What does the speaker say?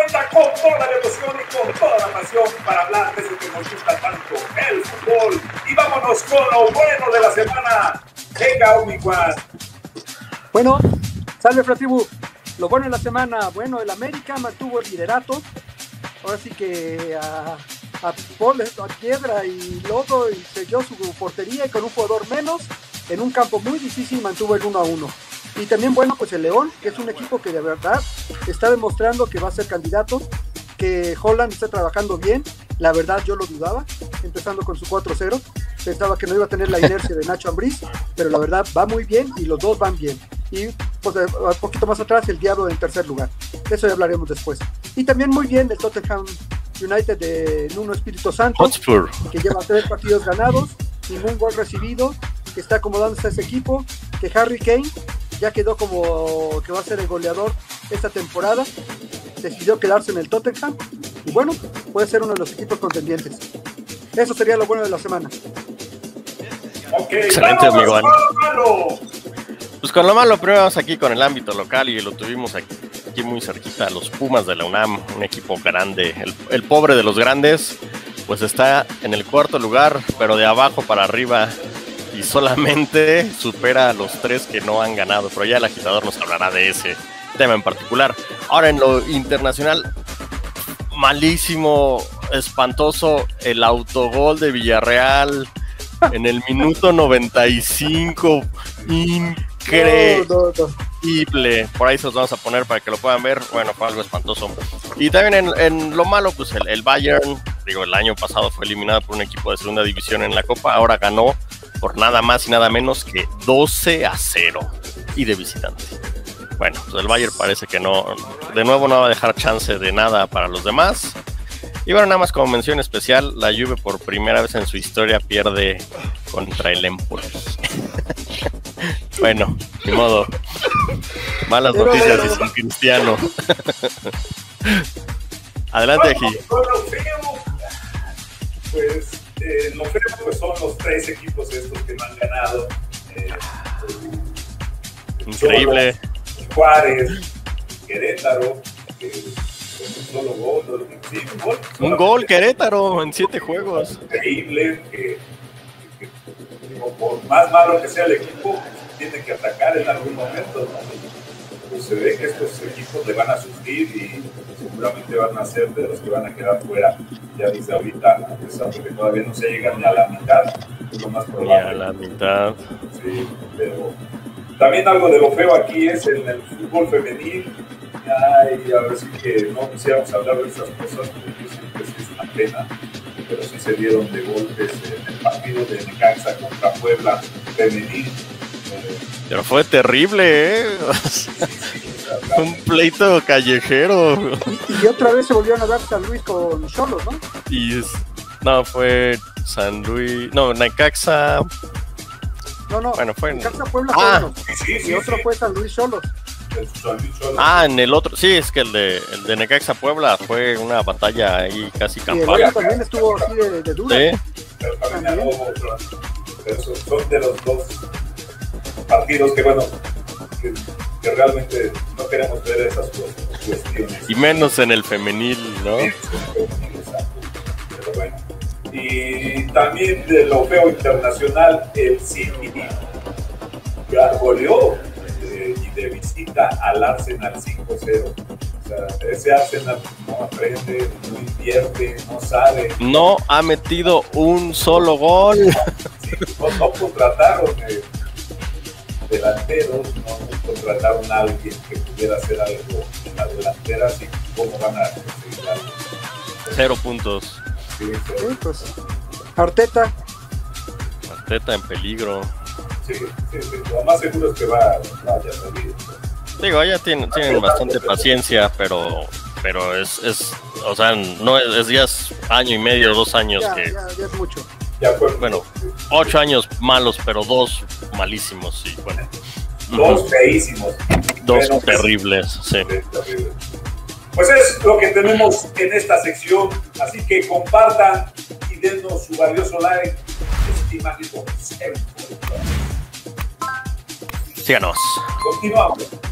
vuelta con toda la emoción y con toda la pasión para hablar de eso que nos gusta tanto, el fútbol. Y vámonos con lo bueno de la semana. Venga, Omicron. Bueno, salve Fratibu. Lo bueno de la semana, bueno, el América mantuvo el liderato. Ahora sí que a piedra y lodo y selló su portería y con un jugador menos, en un campo muy difícil mantuvo el 1-1. Y también bueno, pues el León, que es un equipo que de verdad está demostrando que va a ser candidato, que Holland está trabajando bien. La verdad yo lo dudaba, empezando con su 4-0, pensaba que no iba a tener la inercia de Nacho Ambriz, pero la verdad va muy bien y los dos van bien. Y pues un poquito más atrás el Diablo en tercer lugar, eso ya hablaremos después. Y también muy bien el Tottenham United de Nuno Espíritu Santo, Hotspur, que lleva 3 partidos ganados, ningún gol recibido, que está acomodándose a ese equipo, que Harry Kane ya quedó como que va a ser el goleador esta temporada, decidió quedarse en el Tottenham y bueno, puede ser uno de los equipos contendientes. Eso sería lo bueno de la semana. Okay, excelente, amigo. Malo. Pues con lo malo, primero vamos aquí con el ámbito local y lo tuvimos aquí muy cerquita, los Pumas de la UNAM, un equipo grande, el pobre de los grandes, pues está en el cuarto lugar, pero de abajo para arriba, y solamente supera a los 3 que no han ganado, pero ya el agitador nos hablará de ese tema en particular. Ahora en lo internacional, malísimo, espantoso, el autogol de Villarreal en el minuto 95, increíble. Por ahí se los vamos a poner para que lo puedan ver. Bueno, fue algo espantoso. Y también en lo malo, pues el Bayern, digo, el año pasado fue eliminado por un equipo de segunda división en la Copa, ahora ganó por nada más y nada menos que 12-0 y de visitante. Bueno, pues el Bayern parece que no, de nuevo no va a dejar chance de nada para los demás. Y bueno, nada más como mención especial, la Juve por primera vez en su historia pierde contra el Empoli. Bueno, ni modo. Malas noticias y sin Cristiano. Adelante, Eji. Lo feo pues son los 3 equipos estos que no han ganado. Increíble. Cholos, Juárez, Querétaro, con un solo gol. Sí, un gol Querétaro en 7 juegos. Increíble que por más malo que sea el equipo, tiene que atacar en algún momento, ¿no? Pues se ve que estos equipos le van a sufrir y seguramente van a ser de los que van a quedar fuera ya desde ahorita, a pesar de que todavía no se llegan ni a la mitad, es lo más probable. Ni a la mitad. Sí, pero también algo de lo feo aquí es en el fútbol femenil. Ay, a ver si que no quisiéramos hablar de esas cosas porque siempre es una pena, pero sí se dieron de golpes en el partido de Necaxa contra Puebla femenil. Pero fue terrible, un pleito callejero. Y otra vez se volvieron a dar San Luis con Xolos, ¿no? No, fue San Luis, no, Necaxa. No, bueno, fue Necaxa Puebla y otro fue San Luis Xolos. En el otro, sí, es que el de Necaxa Puebla fue una batalla ahí casi campal. Y el otro también estuvo así de duro. Sí. Pero también pero son de los 2 partidos que bueno, que realmente no queremos ver esas cuestiones. Y menos en el femenil, ¿no? Pero bueno. Y también de lo feo internacional, el City goleó y de visita al Arsenal 5-0. O sea, ese Arsenal no aprende, no invierte, no sabe. No ha metido un solo gol. Sí, no contrataron delanteros, no contrataron a alguien que pudiera hacer algo en la delantera, así como van a conseguir algo. 0 puntos. Sí, pues Arteta en peligro. Sí. Lo más seguro es que vaya a salir. Digo, ya tienen bastante paciencia, pero es o sea, no es ya es año y medio, 2 años ya es mucho. Bueno, 8 años malos, pero 2 malísimos, sí, bueno. 2 feísimos. 2 terribles, sí. Pues es lo que tenemos en esta sección, así que compartan y denos su valioso like. Síganos. Continuamos.